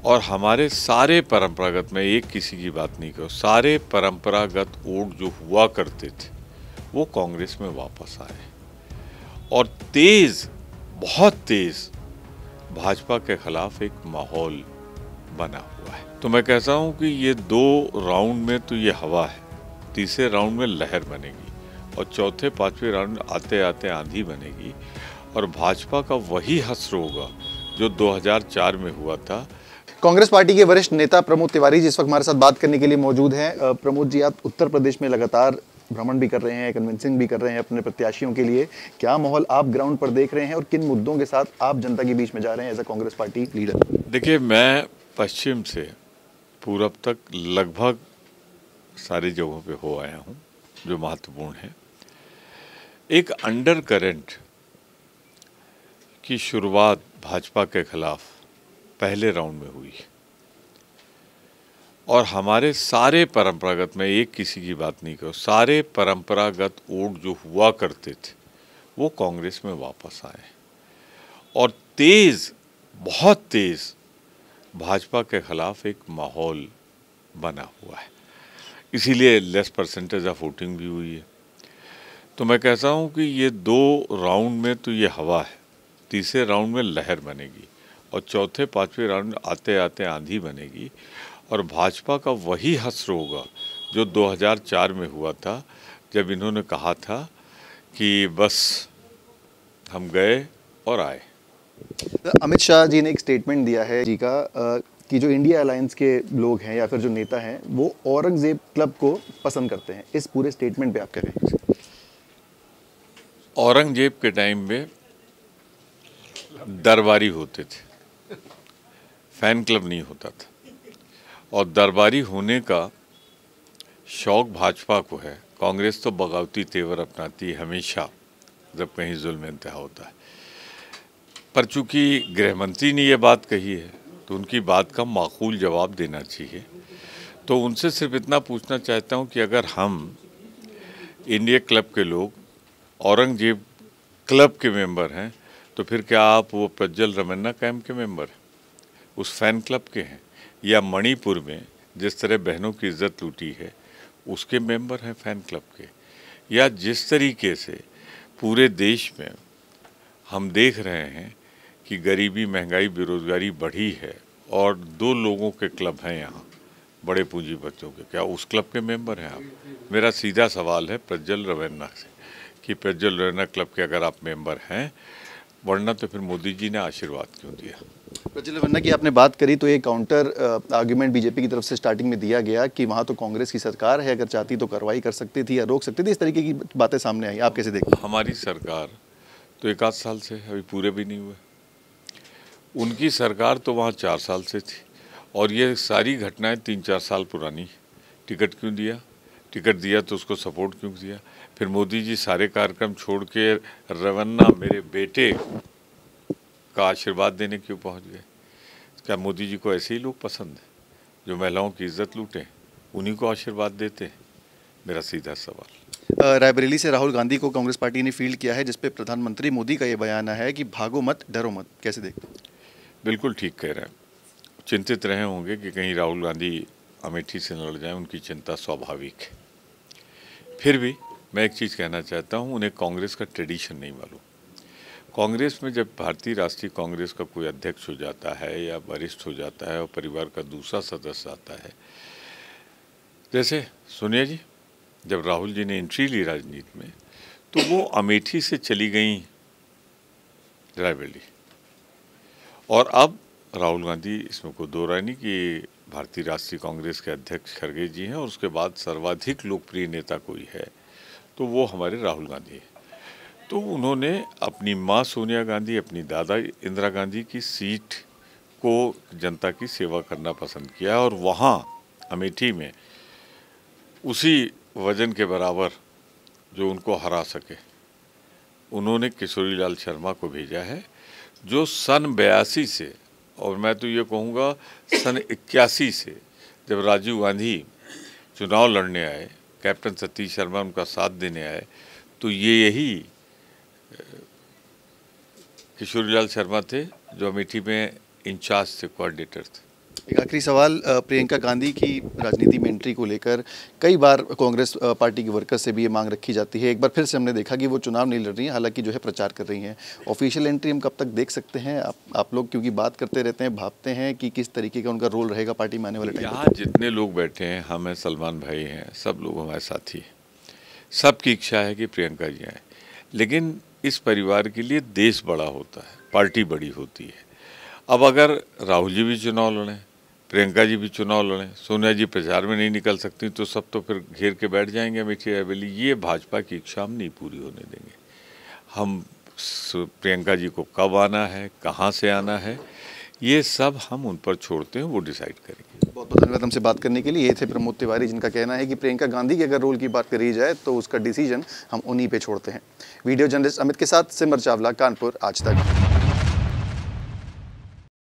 और हमारे सारे परंपरागत, मैं एक किसी की बात नहीं करूँ, सारे परंपरागत वोट जो हुआ करते थे वो कांग्रेस में वापस आए और तेज, बहुत तेज भाजपा के खिलाफ एक माहौल बना हुआ है। तो मैं कहता हूं कि ये 2 राउंड में तो ये हवा है, तीसरे राउंड में लहर बनेगी और चौथे पांचवें राउंड में आते आते आंधी बनेगी और भाजपा का वही हश्र होगा जो 2004 में हुआ था। कांग्रेस पार्टी के वरिष्ठ नेता प्रमोद तिवारी जी इस वक्त हमारे साथ बात करने के लिए मौजूद हैं। प्रमोद जी, आप उत्तर प्रदेश में लगातार भ्रमण भी कर रहे हैं, कन्विंसिंग भी कर रहे हैं अपने प्रत्याशियों के लिए। क्या माहौल आप ग्राउंड पर देख रहे हैं और किन मुद्दों के साथ आप जनता के बीच में जा रहे हैं as a Congress party leader? देखिए, मैं पश्चिम से पूरब तक लगभग सारी जगहों पे हो आया हूँ जो महत्वपूर्ण है। एक अंडर करंट की शुरुआत भाजपा के खिलाफ पहले राउंड में हुई और हमारे सारे परंपरागत, मैं एक किसी की बात नहीं करूँ, सारे परंपरागत वोट जो हुआ करते थे वो कांग्रेस में वापस आए और तेज, बहुत तेज भाजपा के खिलाफ एक माहौल बना हुआ है। इसीलिए लेस परसेंटेज ऑफ वोटिंग भी हुई है। तो मैं कहता हूँ कि ये 2 राउंड में तो ये हवा है, तीसरे राउंड में लहर बनेगी और चौथे पांचवें राउंड में आते आते आंधी बनेगी और भाजपा का वही हश्र होगा जो 2004 में हुआ था, जब इन्होंने कहा था कि बस हम गए और आए। अमित शाह जी ने एक स्टेटमेंट दिया है जी का कि जो इंडिया अलायंस के लोग हैं या फिर जो नेता हैं वो औरंगजेब क्लब को पसंद करते हैं। इस पूरे स्टेटमेंट पे आप क्या कहेंगे? औरंगजेब के टाइम में दरबारी होते थे, फैन क्लब नहीं होता था और दरबारी होने का शौक भाजपा को है। कांग्रेस तो बगावती तेवर अपनाती है हमेशा जब कहीं जुल्म इंतहा होता है, पर चूंकि गृहमंत्री ने ये बात कही है तो उनकी बात का माकूल जवाब देना चाहिए। तो उनसे सिर्फ इतना पूछना चाहता हूं कि अगर हम इंडिया क्लब के लोग औरंगजेब क्लब के मेंबर हैं तो फिर क्या आप वो प्रज्वल रमन्ना कैंप के मेंबर हैं, उस फैन क्लब के हैं, या मणिपुर में जिस तरह बहनों की इज्जत लूटी है उसके मेंबर हैं फैन क्लब के, या जिस तरीके से पूरे देश में हम देख रहे हैं कि गरीबी, महंगाई, बेरोजगारी बढ़ी है और 2 लोगों के क्लब हैं यहाँ बड़े पूंजीपतियों के, क्या उस क्लब के मेंबर हैं आप? मेरा सीधा सवाल है प्रज्वल रवैन्ना से कि प्रज्वल रवैन्ना क्लब के अगर आप मेंबर हैं, वरना तो फिर मोदी जी ने आशीर्वाद क्यों दिया? प्रज्वल रवन्ना की आपने बात करी तो एक काउंटर आर्ग्यूमेंट बीजेपी की तरफ से स्टार्टिंग में दिया गया कि वहाँ तो कांग्रेस की सरकार है, अगर चाहती तो कार्रवाई कर सकती थी या रोक सकती थी। इस तरीके की बातें सामने आई, आप कैसे देखते हैं? हमारी सरकार तो 1 आध साल से, अभी पूरे भी नहीं हुए। उनकी सरकार तो वहाँ 4 साल से थी और ये सारी घटनाएं 3-4 साल पुरानी। टिकट क्यों दिया? टिकट दिया तो उसको सपोर्ट क्यों दिया? फिर मोदी जी सारे कार्यक्रम छोड़ के रवन्ना मेरे बेटे का आशीर्वाद देने क्यों पहुंच गए? क्या मोदी जी को ऐसे ही लोग पसंद हैं जो महिलाओं की इज्जत लूटें, उन्हीं को आशीर्वाद देते हैं? मेरा सीधा सवाल। रायबरेली से राहुल गांधी को कांग्रेस पार्टी ने फील्ड किया है जिसपे प्रधानमंत्री मोदी का ये बयान है कि भागो मत, डरो मत। कैसे देखते हैं? बिल्कुल ठीक कह रहे हैं। चिंतित रहे होंगे कि कहीं राहुल गांधी अमेठी से न लड़ जाए, उनकी चिंता स्वाभाविक है। फिर भी मैं एक चीज़ कहना चाहता हूँ, उन्हें कांग्रेस का ट्रेडिशन नहीं मालूम। कांग्रेस में जब भारतीय राष्ट्रीय कांग्रेस का कोई अध्यक्ष हो जाता है या वरिष्ठ हो जाता है और परिवार का दूसरा सदस्य आता है, जैसे सोनिया जी जब राहुल जी ने एंट्री ली राजनीति में तो वो अमेठी से चली गई रायबरेली, और अब राहुल गांधी, इसमें कोई दो राय नहीं कि भारतीय राष्ट्रीय कांग्रेस के अध्यक्ष खड़गे जी हैं और उसके बाद सर्वाधिक लोकप्रिय नेता कोई है तो वो हमारे राहुल गांधी हैं। तो उन्होंने अपनी माँ सोनिया गांधी, अपनी दादा इंदिरा गांधी की सीट को जनता की सेवा करना पसंद किया और वहाँ अमेठी में उसी वजन के बराबर जो उनको हरा सके उन्होंने किशोरीलाल शर्मा को भेजा है, जो सन 82 से, और मैं तो ये कहूँगा सन 81 से, जब राजीव गांधी चुनाव लड़ने आए, कैप्टन सतीश शर्मा उनका साथ देने आए, तो ये यही किशोरीलाल शर्मा थे जो अमेठी में इंचार्ज थे, कोऑर्डिनेटर थे। एक आखिरी सवाल, प्रियंका गांधी की राजनीति में एंट्री को लेकर कई बार कांग्रेस पार्टी के वर्कर्स से भी ये मांग रखी जाती है। एक बार फिर से हमने देखा कि वो चुनाव नहीं लड़ रही हैं, हालांकि जो है प्रचार कर रही हैं। ऑफिशियल एंट्री हम कब तक देख सकते हैं? आप लोग क्योंकि बात करते रहते हैं, भापते हैं कि किस तरीके का उनका रोल रहेगा पार्टी में आने वाले टाइम? यहाँ जितने लोग बैठे हैं, हम हैं, सलमान भाई हैं, सब लोग हमारे साथी हैं। सबकी इच्छा है कि प्रियंका जी आए, लेकिन इस परिवार के लिए देश बड़ा होता है, पार्टी बड़ी होती है। अब अगर राहुल जी भी चुनाव लड़ें, प्रियंका जी भी चुनाव लड़ें, सोनिया जी प्रचार में नहीं निकल सकती, तो सब तो फिर घेर के बैठ जाएंगे अमेठी हवेली। ये भाजपा की इच्छा हम नहीं पूरी होने देंगे। हम प्रियंका जी को कब आना है, कहाँ से आना है, ये सब हम उन पर छोड़ते हैं, वो डिसाइड करेंगे। बहुत बहुत धन्यवाद हमसे बात करने के लिए। ये थे प्रमोद तिवारी, जिनका कहना है कि प्रियंका गांधी के अगर रोल की बात करी जाए तो उसका डिसीजन हम उन्हीं पे छोड़ते हैं। वीडियो जर्नलिस्ट अमित के साथ सिमर चावला, कानपुर, आज तक।